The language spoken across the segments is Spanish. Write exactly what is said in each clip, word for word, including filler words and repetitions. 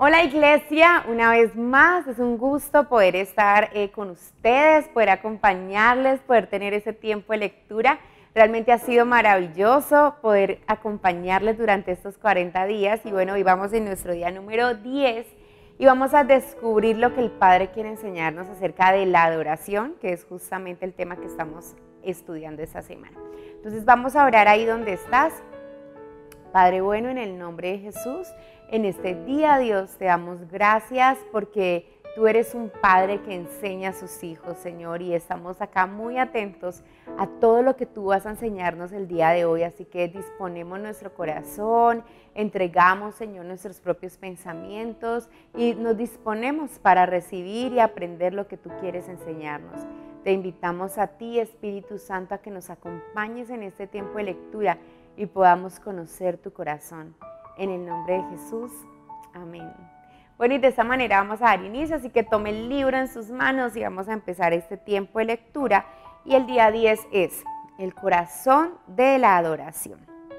Hola iglesia, una vez más es un gusto poder estar eh, con ustedes, poder acompañarles, poder tener ese tiempo de lectura. Realmente ha sido maravilloso poder acompañarles durante estos cuarenta días y bueno, hoy vamos en nuestro día número diez y vamos a descubrir lo que el Padre quiere enseñarnos acerca de la adoración, que es justamente el tema que estamos estudiando esta semana. Entonces vamos a orar ahí donde estás. Padre bueno, en el nombre de Jesús, en este día, Dios, te damos gracias porque tú eres un Padre que enseña a sus hijos, Señor, y estamos acá muy atentos a todo lo que tú vas a enseñarnos el día de hoy, así que disponemos nuestro corazón, entregamos, Señor, nuestros propios pensamientos y nos disponemos para recibir y aprender lo que tú quieres enseñarnos. Te invitamos a ti, Espíritu Santo, a que nos acompañes en este tiempo de lectura y podamos conocer tu corazón. En el nombre de Jesús, amén. Bueno, y de esta manera vamos a dar inicio, así que tome el libro en sus manos y vamos a empezar este tiempo de lectura. Y el día diez es el corazón de la adoración.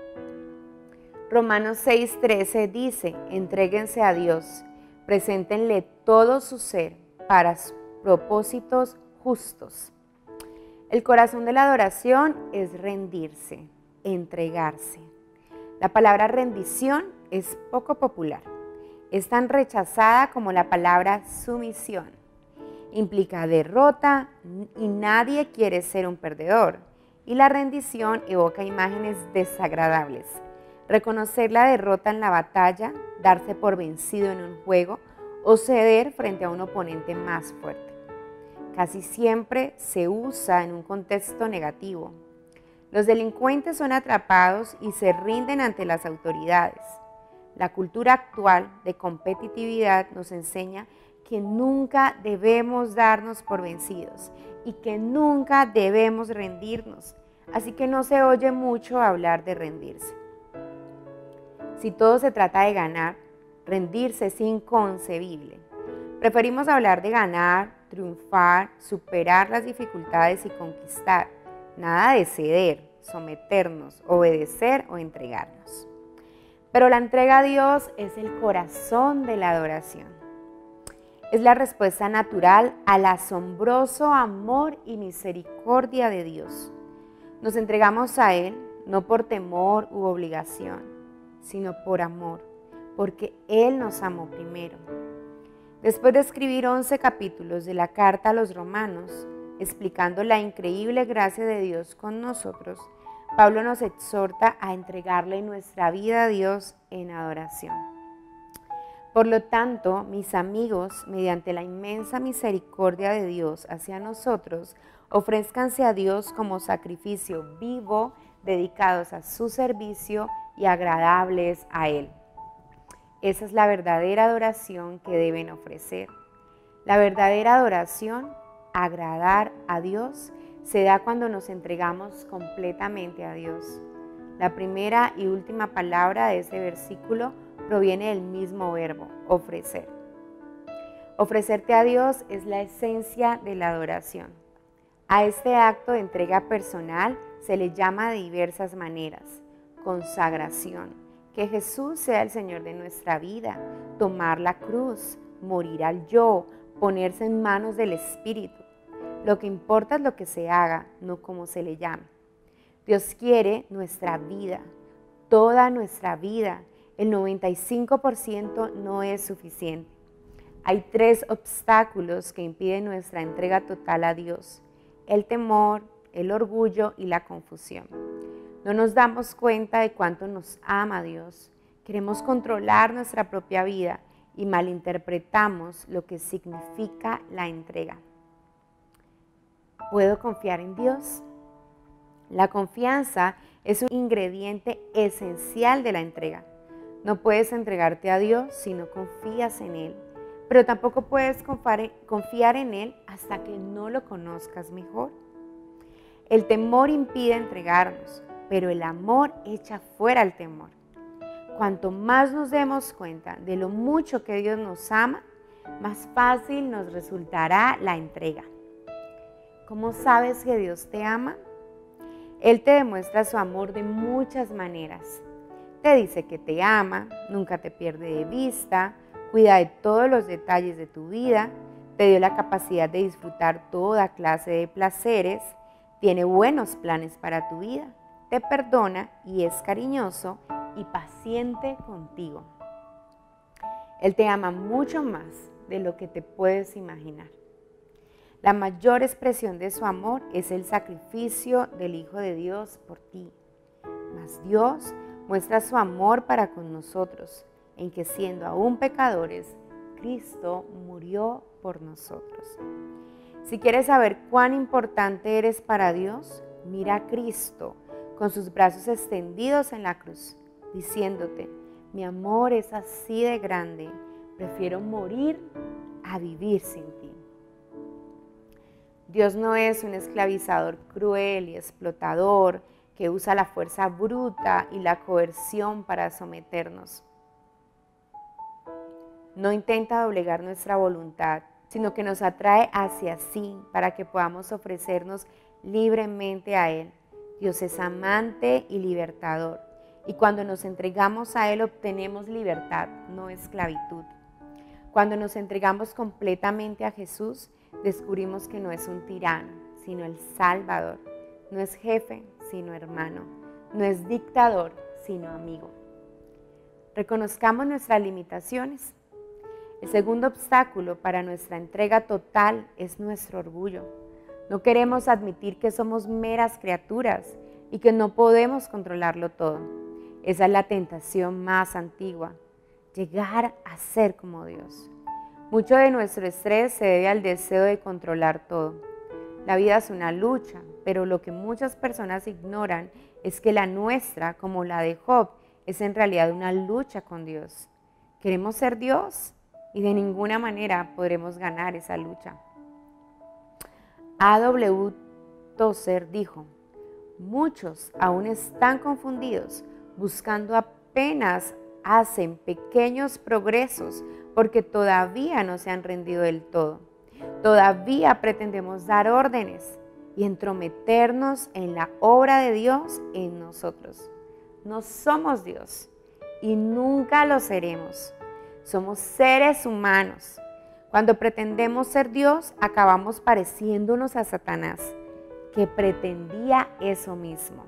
Romanos seis trece dice, entréguense a Dios, preséntenle todo su ser para propósitos justos. El corazón de la adoración es rendirse, entregarse. La palabra rendición es poco popular. Es tan rechazada como la palabra sumisión. Implica derrota y nadie quiere ser un perdedor. Y la rendición evoca imágenes desagradables. Reconocer la derrota en la batalla, darse por vencido en un juego o ceder frente a un oponente más fuerte. Casi siempre se usa en un contexto negativo. Los delincuentes son atrapados y se rinden ante las autoridades. La cultura actual de competitividad nos enseña que nunca debemos darnos por vencidos y que nunca debemos rendirnos. Así que no se oye mucho hablar de rendirse. Si todo se trata de ganar, rendirse es inconcebible. Preferimos hablar de ganar, triunfar, superar las dificultades y conquistar. Nada de ceder, someternos, obedecer o entregarnos. Pero la entrega a Dios es el corazón de la adoración. Es la respuesta natural al asombroso amor y misericordia de Dios. Nos entregamos a Él no por temor u obligación, sino por amor, porque Él nos amó primero. Después de escribir once capítulos de la carta a los Romanos, explicando la increíble gracia de Dios con nosotros, Pablo nos exhorta a entregarle nuestra vida a Dios en adoración. Por lo tanto, mis amigos, mediante la inmensa misericordia de Dios hacia nosotros, ofrézcanse a Dios como sacrificio vivo, dedicados a su servicio y agradables a Él. Esa es la verdadera adoración que deben ofrecer. La verdadera adoración, agradar a Dios, se da cuando nos entregamos completamente a Dios. La primera y última palabra de este versículo proviene del mismo verbo, ofrecer. Ofrecerte a Dios es la esencia de la adoración. A este acto de entrega personal se le llama de diversas maneras: consagración, que Jesús sea el Señor de nuestra vida, tomar la cruz, morir al yo, ponerse en manos del Espíritu. Lo que importa es lo que se haga, no cómo se le llame. Dios quiere nuestra vida, toda nuestra vida. El noventa y cinco por ciento no es suficiente. Hay tres obstáculos que impiden nuestra entrega total a Dios: el temor, el orgullo y la confusión. No nos damos cuenta de cuánto nos ama Dios. Queremos controlar nuestra propia vida y malinterpretamos lo que significa la entrega. ¿Puedo confiar en Dios? La confianza es un ingrediente esencial de la entrega. No puedes entregarte a Dios si no confías en Él, pero tampoco puedes confiar en Él hasta que no lo conozcas mejor. El temor impide entregarnos, pero el amor echa fuera el temor. Cuanto más nos demos cuenta de lo mucho que Dios nos ama, más fácil nos resultará la entrega. ¿Cómo sabes que Dios te ama? Él te demuestra su amor de muchas maneras. Te dice que te ama, nunca te pierde de vista, cuida de todos los detalles de tu vida, te dio la capacidad de disfrutar toda clase de placeres, tiene buenos planes para tu vida, te perdona y es cariñoso y paciente contigo. Él te ama mucho más de lo que te puedes imaginar. La mayor expresión de su amor es el sacrificio del Hijo de Dios por ti. Mas Dios muestra su amor para con nosotros, en que siendo aún pecadores, Cristo murió por nosotros. Si quieres saber cuán importante eres para Dios, mira a Cristo con sus brazos extendidos en la cruz, diciéndote: mi amor es así de grande, prefiero morir a vivir sin ti. Dios no es un esclavizador cruel y explotador que usa la fuerza bruta y la coerción para someternos. No intenta doblegar nuestra voluntad, sino que nos atrae hacia sí para que podamos ofrecernos libremente a Él. Dios es amante y libertador, y cuando nos entregamos a Él obtenemos libertad, no esclavitud. Cuando nos entregamos completamente a Jesús, descubrimos que no es un tirano, sino el Salvador. No es jefe, sino hermano. No es dictador, sino amigo. Reconozcamos nuestras limitaciones. El segundo obstáculo para nuestra entrega total es nuestro orgullo. No queremos admitir que somos meras criaturas y que no podemos controlarlo todo. Esa es la tentación más antigua, llegar a ser como Dios. Mucho de nuestro estrés se debe al deseo de controlar todo. La vida es una lucha, pero lo que muchas personas ignoran es que la nuestra, como la de Job, es en realidad una lucha con Dios. ¿Queremos ser Dios? Y de ninguna manera podremos ganar esa lucha. A W Tozer dijo: muchos aún están confundidos, buscando apenas hacen pequeños progresos porque todavía no se han rendido del todo. Todavía pretendemos dar órdenes y entrometernos en la obra de Dios en nosotros. No somos Dios y nunca lo seremos. Somos seres humanos. Cuando pretendemos ser Dios, acabamos pareciéndonos a Satanás, que pretendía eso mismo.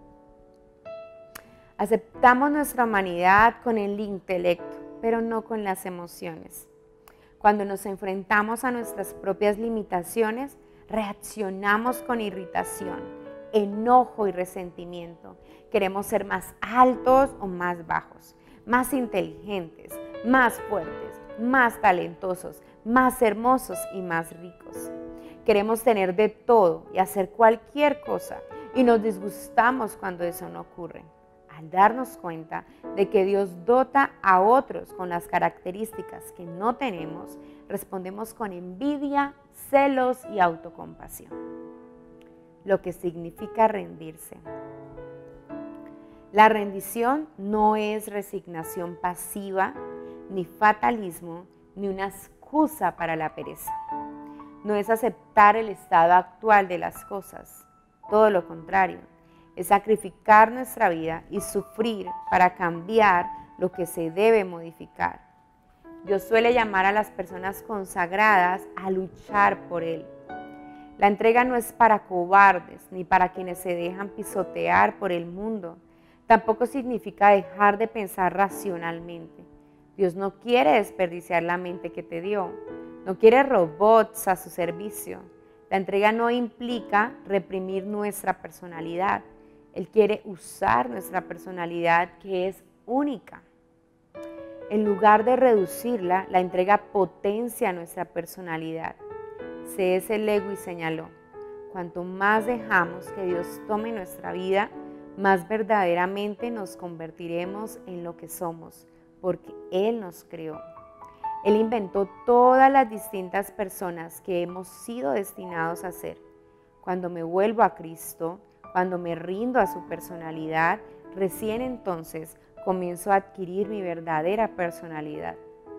Aceptamos nuestra humanidad con el intelecto, pero no con las emociones. Cuando nos enfrentamos a nuestras propias limitaciones, reaccionamos con irritación, enojo y resentimiento. Queremos ser más altos o más bajos, más inteligentes, más fuertes, más talentosos, más hermosos y más ricos. Queremos tener de todo y hacer cualquier cosa y nos disgustamos cuando eso no ocurre. Al darnos cuenta de que Dios dota a otros con las características que no tenemos, respondemos con envidia, celos y autocompasión, lo que significa rendirse. La rendición no es resignación pasiva, ni fatalismo, ni una excusa para la pereza. No es aceptar el estado actual de las cosas, todo lo contrario. Es sacrificar nuestra vida y sufrir para cambiar lo que se debe modificar. Dios suele llamar a las personas consagradas a luchar por Él. La entrega no es para cobardes ni para quienes se dejan pisotear por el mundo. Tampoco significa dejar de pensar racionalmente. Dios no quiere desperdiciar la mente que te dio. No quiere robots a su servicio. La entrega no implica reprimir nuestra personalidad. Él quiere usar nuestra personalidad, que es única. En lugar de reducirla, la entrega potencia nuestra personalidad. C S Lewis señaló: cuanto más dejamos que Dios tome nuestra vida, más verdaderamente nos convertiremos en lo que somos, porque Él nos creó. Él inventó todas las distintas personas que hemos sido destinados a ser. Cuando me vuelvo a Cristo, cuando me rindo a su personalidad, recién entonces comienzo a adquirir mi verdadera personalidad.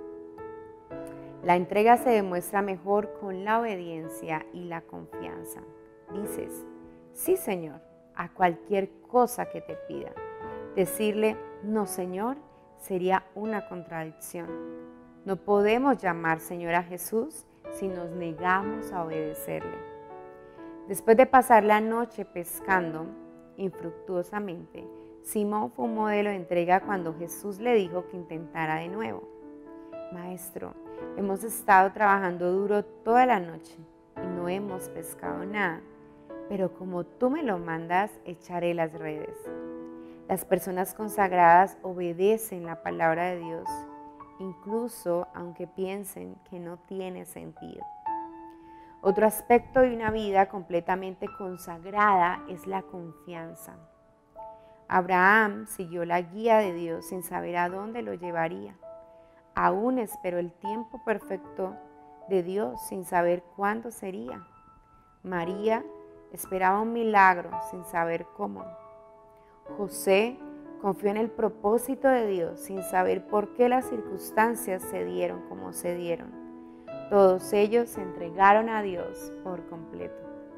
La entrega se demuestra mejor con la obediencia y la confianza. Dices: sí, Señor, a cualquier cosa que te pida. Decirle: no, Señor, sería una contradicción. No podemos llamar Señor a Jesús si nos negamos a obedecerle. Después de pasar la noche pescando infructuosamente, Simón fue un modelo de entrega cuando Jesús le dijo que intentara de nuevo. Maestro, hemos estado trabajando duro toda la noche y no hemos pescado nada, pero como tú me lo mandas, echaré las redes. Las personas consagradas obedecen la palabra de Dios, incluso aunque piensen que no tiene sentido. Otro aspecto de una vida completamente consagrada es la confianza. Abraham siguió la guía de Dios sin saber a dónde lo llevaría. Aún esperó el tiempo perfecto de Dios sin saber cuándo sería. María esperaba un milagro sin saber cómo. José confió en el propósito de Dios sin saber por qué las circunstancias se dieron como se dieron. Todos ellos se entregaron a Dios por completo.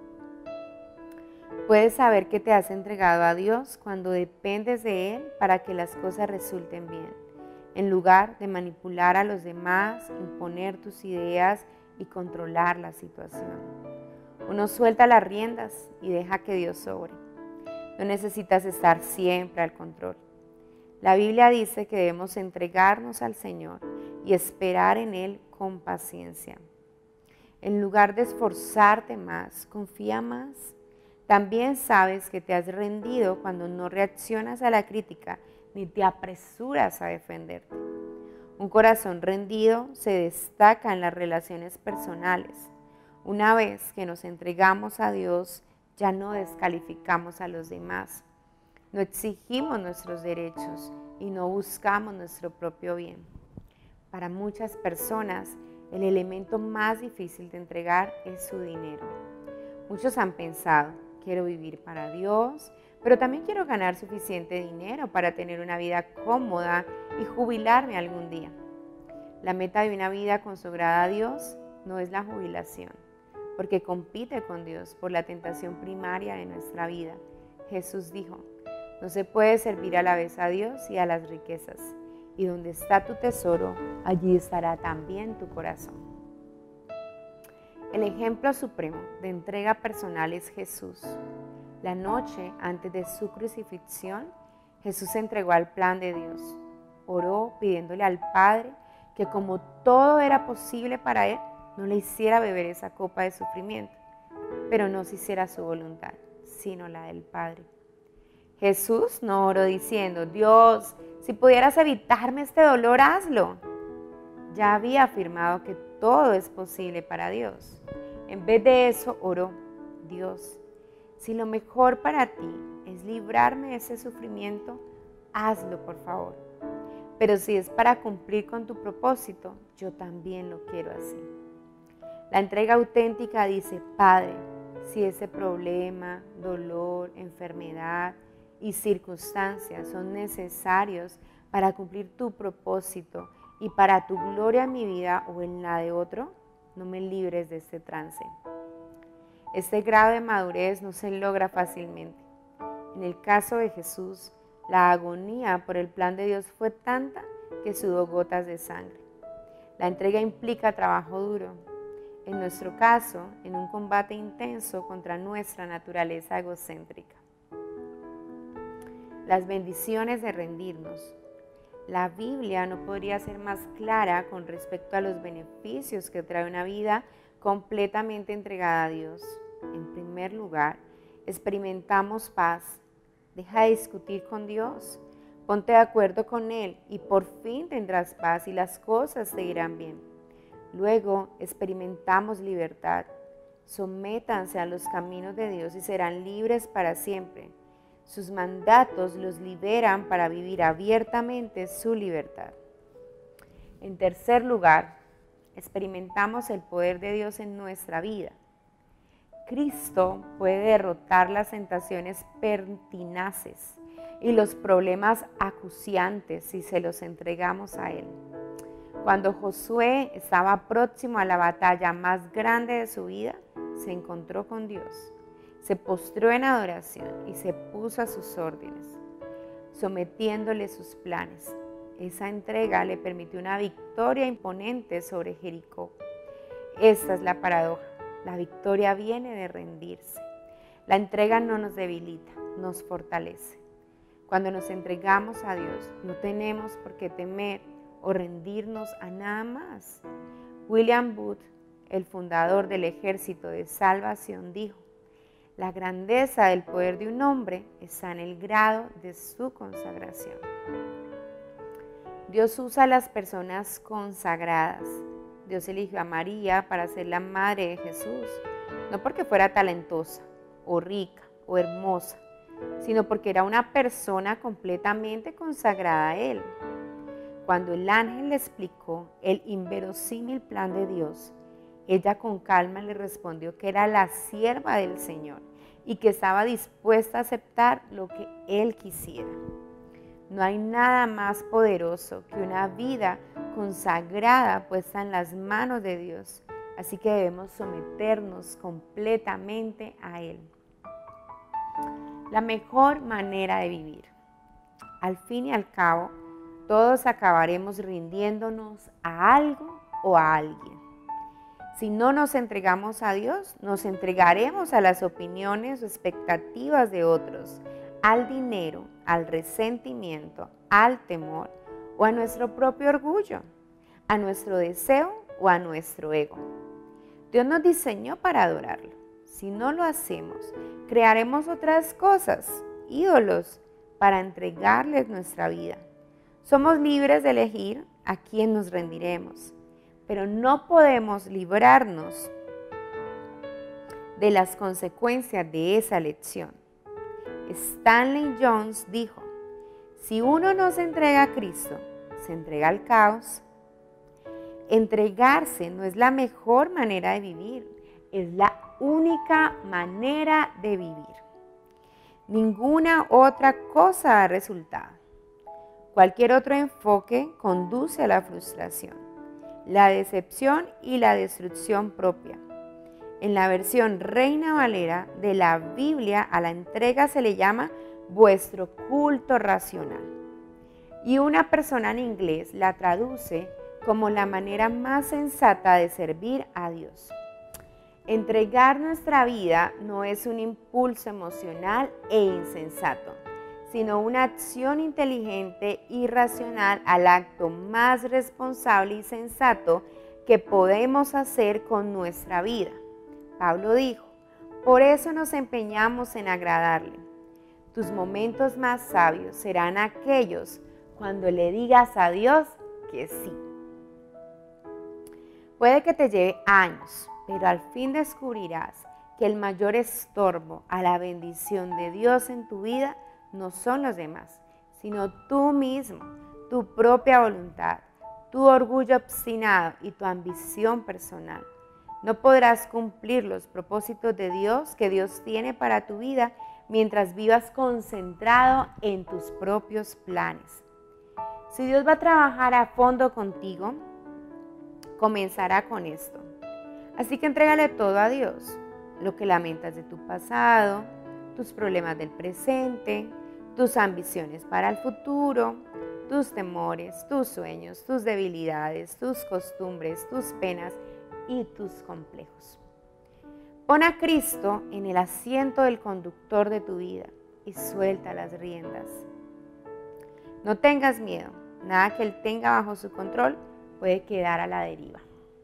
Puedes saber que te has entregado a Dios cuando dependes de Él para que las cosas resulten bien, en lugar de manipular a los demás, imponer tus ideas y controlar la situación. Uno suelta las riendas y deja que Dios sobre. No necesitas estar siempre al control. La Biblia dice que debemos entregarnos al Señor y esperar en Él con paciencia. En lugar de esforzarte más, confía más. También sabes que te has rendido cuando no reaccionas a la crítica ni te apresuras a defenderte. Un corazón rendido se destaca en las relaciones personales. Una vez que nos entregamos a Dios, ya no descalificamos a los demás. No exigimos nuestros derechos y no buscamos nuestro propio bien. Para muchas personas, el elemento más difícil de entregar es su dinero. Muchos han pensado, quiero vivir para Dios, pero también quiero ganar suficiente dinero para tener una vida cómoda y jubilarme algún día. La meta de una vida consagrada a Dios no es la jubilación, porque compite con Dios por la tentación primaria de nuestra vida. Jesús dijo, no se puede servir a la vez a Dios y a las riquezas, y donde está tu tesoro, allí estará también tu corazón. El ejemplo supremo de entrega personal es Jesús. La noche antes de su crucifixión, Jesús se entregó al plan de Dios. Oró pidiéndole al Padre que como todo era posible para Él, no le hiciera beber esa copa de sufrimiento, pero no se hiciera su voluntad, sino la del Padre. Jesús no oró diciendo, Dios, si pudieras evitarme este dolor, hazlo. Ya había afirmado que todo es posible para Dios. En vez de eso, oró, Dios, si lo mejor para ti es librarme de ese sufrimiento, hazlo por favor. Pero si es para cumplir con tu propósito, yo también lo quiero así. La entrega auténtica dice, Padre, si ese problema, dolor, enfermedad y circunstancias son necesarios para cumplir tu propósito y para tu gloria en mi vida o en la de otro, no me libres de este trance. Este grado de madurez no se logra fácilmente. En el caso de Jesús, la agonía por el plan de Dios fue tanta que sudó gotas de sangre. La entrega implica trabajo duro. En nuestro caso, en un combate intenso contra nuestra naturaleza egocéntrica. Las bendiciones de rendirnos. La Biblia no podría ser más clara con respecto a los beneficios que trae una vida completamente entregada a Dios. En primer lugar, experimentamos paz. Deja de discutir con Dios. Ponte de acuerdo con Él y por fin tendrás paz y las cosas te irán bien. Luego experimentamos libertad. Sométanse a los caminos de Dios y serán libres para siempre. Sus mandatos los liberan para vivir abiertamente su libertad. En tercer lugar, experimentamos el poder de Dios en nuestra vida. Cristo puede derrotar las tentaciones pertinaces y los problemas acuciantes si se los entregamos a Él. Cuando Josué estaba próximo a la batalla más grande de su vida, se encontró con Dios. Se postró en adoración y se puso a sus órdenes, sometiéndole sus planes. Esa entrega le permitió una victoria imponente sobre Jericó. Esta es la paradoja. La victoria viene de rendirse. La entrega no nos debilita, nos fortalece. Cuando nos entregamos a Dios, no tenemos por qué temer o rendirnos a nada más. William Booth, el fundador del Ejército de Salvación, dijo: la grandeza del poder de un hombre está en el grado de su consagración. Dios usa a las personas consagradas. Dios eligió a María para ser la madre de Jesús, no porque fuera talentosa, o rica, o hermosa, sino porque era una persona completamente consagrada a Él. Cuando el ángel le explicó el inverosímil plan de Dios, ella con calma le respondió que era la sierva del Señor y que estaba dispuesta a aceptar lo que Él quisiera. No hay nada más poderoso que una vida consagrada puesta en las manos de Dios, así que debemos someternos completamente a Él. La mejor manera de vivir. Al fin y al cabo, todos acabaremos rindiéndonos a algo o a alguien. Si no nos entregamos a Dios, nos entregaremos a las opiniones o expectativas de otros, al dinero, al resentimiento, al temor o a nuestro propio orgullo, a nuestro deseo o a nuestro ego. Dios nos diseñó para adorarlo. Si no lo hacemos, crearemos otras cosas, ídolos, para entregarles nuestra vida. Somos libres de elegir a quién nos rendiremos, pero no podemos librarnos de las consecuencias de esa elección. Stanley Jones dijo: si uno no se entrega a Cristo, se entrega al caos. Entregarse no es la mejor manera de vivir, es la única manera de vivir. Ninguna otra cosa da resultado. Cualquier otro enfoque conduce a la frustración, la decepción y la destrucción propia. En la versión Reina Valera de la Biblia, a la entrega se le llama vuestro culto racional. Y una persona en inglés la traduce como la manera más sensata de servir a Dios. Entregar nuestra vida no es un impulso emocional e insensato, sino una acción inteligente y racional al acto más responsable y sensato que podemos hacer con nuestra vida. Pablo dijo: por eso nos empeñamos en agradarle. Tus momentos más sabios serán aquellos cuando le digas a Dios que sí. Puede que te lleve años, pero al fin descubrirás que el mayor estorbo a la bendición de Dios en tu vida no son los demás, sino tú mismo, tu propia voluntad, tu orgullo obstinado y tu ambición personal. No podrás cumplir los propósitos de Dios que Dios tiene para tu vida mientras vivas concentrado en tus propios planes. Si Dios va a trabajar a fondo contigo, comenzará con esto. Así que entrégale todo a Dios, lo que lamentas de tu pasado, tus problemas del presente, tus ambiciones para el futuro, tus temores, tus sueños, tus debilidades, tus costumbres, tus penas y tus complejos. Pon a Cristo en el asiento del conductor de tu vida y suelta las riendas. No tengas miedo, nada que Él tenga bajo su control puede quedar a la deriva.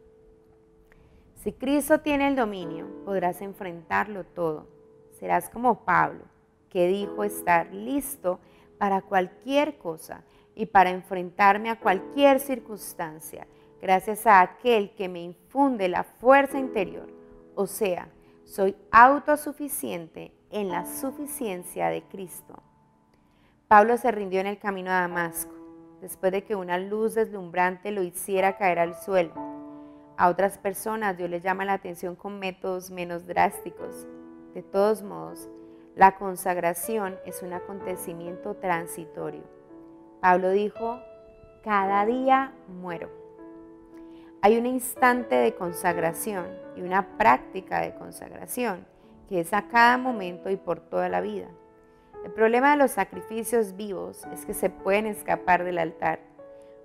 Si Cristo tiene el dominio, podrás enfrentarlo todo. Serás como Pablo, que dijo estar listo para cualquier cosa y para enfrentarme a cualquier circunstancia, gracias a aquel que me infunde la fuerza interior. O sea, soy autosuficiente en la suficiencia de Cristo. Pablo se rindió en el camino a Damasco, después de que una luz deslumbrante lo hiciera caer al suelo. A otras personas Dios les llama la atención con métodos menos drásticos. De todos modos, la consagración es un acontecimiento transitorio. Pablo dijo: cada día muero. Hay un instante de consagración y una práctica de consagración que es a cada momento y por toda la vida. El problema de los sacrificios vivos es que se pueden escapar del altar.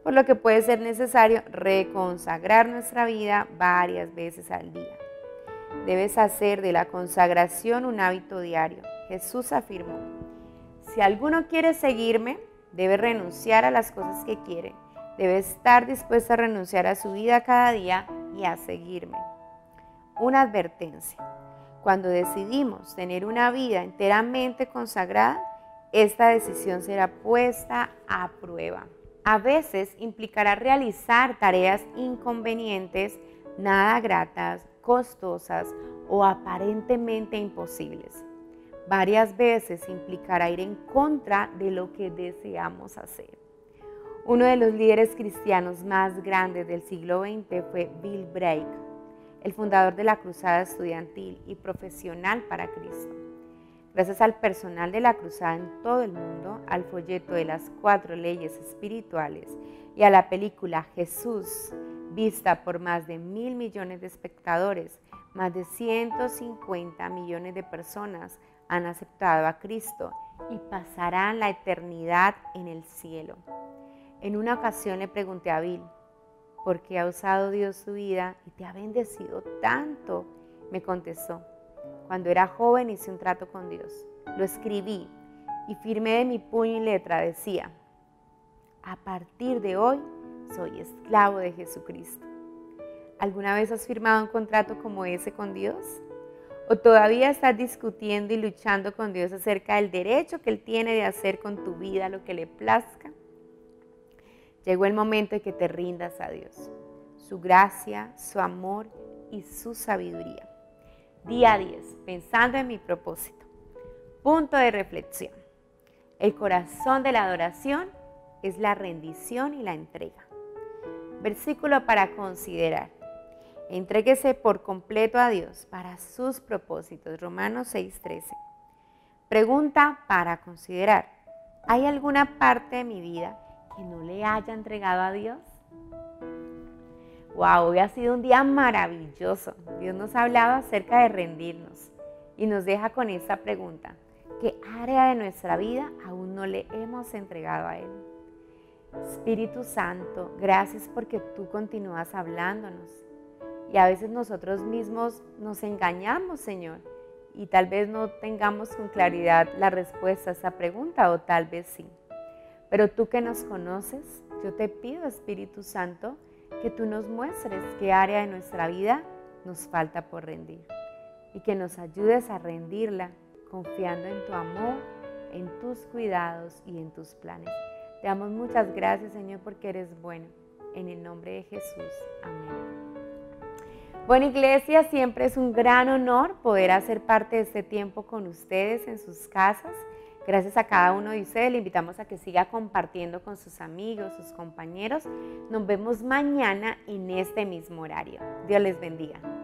por lo que puede ser necesario reconsagrar nuestra vida varias veces al día. Debes hacer de la consagración un hábito diario. Jesús afirmó: si alguno quiere seguirme, debe renunciar a las cosas que quiere. Debe estar dispuesto a renunciar a su vida cada día y a seguirme. Una advertencia: cuando decidimos tener una vida enteramente consagrada, esta decisión será puesta a prueba. A veces implicará realizar tareas inconvenientes, nada gratas, costosas o aparentemente imposibles. Varias veces implicará ir en contra de lo que deseamos hacer. Uno de los líderes cristianos más grandes del siglo veinte fue Bill Bragg, el fundador de la Cruzada Estudiantil y Profesional para Cristo. Gracias al personal de la Cruzada en todo el mundo, al folleto de las cuatro leyes espirituales y a la película Jesús, vista por más de mil millones de espectadores, más de ciento cincuenta millones de personas han aceptado a Cristo y pasarán la eternidad en el cielo. En una ocasión le pregunté a Bill: ¿por qué ha usado Dios su vida y te ha bendecido tanto? Me contestó: cuando era joven hice un trato con Dios, lo escribí y firmé de mi puño y letra. Decía: a partir de hoy soy esclavo de Jesucristo. ¿Alguna vez has firmado un contrato como ese con Dios? ¿O todavía estás discutiendo y luchando con Dios acerca del derecho que Él tiene de hacer con tu vida lo que le plazca? Llegó el momento de que te rindas a Dios, su gracia, su amor y su sabiduría. Día diez, pensando en mi propósito. Punto de reflexión. El corazón de la adoración es la rendición y la entrega. Versículo para considerar. Entréguese por completo a Dios para sus propósitos. Romanos seis trece. Pregunta para considerar. ¿Hay alguna parte de mi vida que no le haya entregado a Dios? Wow, hoy ha sido un día maravilloso. Dios nos ha hablado acerca de rendirnos y nos deja con esta pregunta: ¿qué área de nuestra vida aún no le hemos entregado a Él? Espíritu Santo, gracias porque tú continúas hablándonos. Y a veces nosotros mismos nos engañamos, Señor, y tal vez no tengamos con claridad la respuesta a esa pregunta, o tal vez sí. Pero tú que nos conoces, yo te pido, Espíritu Santo, que tú nos muestres qué área de nuestra vida nos falta por rendir y que nos ayudes a rendirla confiando en tu amor, en tus cuidados y en tus planes. Te damos muchas gracias, Señor, porque eres bueno. En el nombre de Jesús. Amén. Bueno, iglesia, siempre es un gran honor poder hacer parte de este tiempo con ustedes en sus casas. Gracias a cada uno de ustedes, le invitamos a que siga compartiendo con sus amigos, sus compañeros. Nos vemos mañana en este mismo horario. Dios les bendiga.